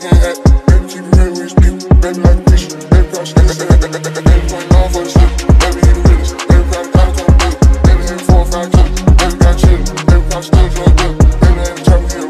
can't act. Baby, keep it real with his people. Baby, like a fish. Baby, cross the baby, point on for the slip. Baby, hit the wheels. Baby, got a collar, come with. Baby, hit 4 or 5 clips. Baby, got chillin'. Baby, cross the drug deal. Baby, ain't the trap,